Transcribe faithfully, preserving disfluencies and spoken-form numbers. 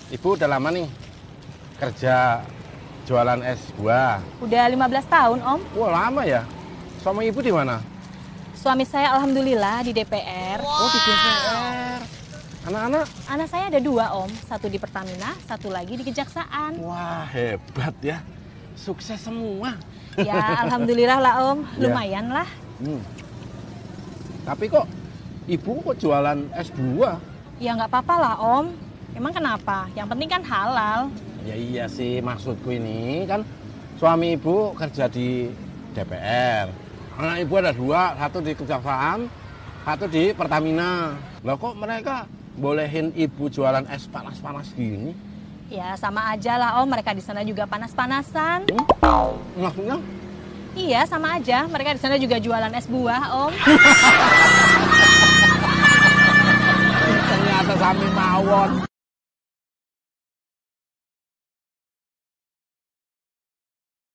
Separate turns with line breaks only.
Ibu udah lama nih kerja jualan es buah.
Udah lima belas tahun, Om.
Wah, lama ya. Suami ibu di mana?
Suami saya alhamdulillah di D P R.
Oh, di D P R. Anak-anak?
Anak saya ada dua, Om. Satu di Pertamina, satu lagi di Kejaksaan.
Wah, hebat ya. Sukses semua.
Ya, alhamdulillah lah, Om.
Ya.
Lumayan lah.
Hmm. Tapi kok ibu kok jualan es buah?
Ya nggak apa-apa lah, Om. Emang kenapa? Yang penting kan halal.
Ya iya sih, maksudku ini kan suami ibu kerja di D P R. Anak ibu ada dua, satu di Kejaksaan, satu di Pertamina. Lah kok mereka bolehin ibu jualan es panas-panas gini?
Ya sama aja lah, Om. Mereka di sana juga panas-panasan.
Hmm? Maksudnya?
Iya, sama aja. Mereka di sana juga jualan es buah, Om.
Ternyata sami mawon.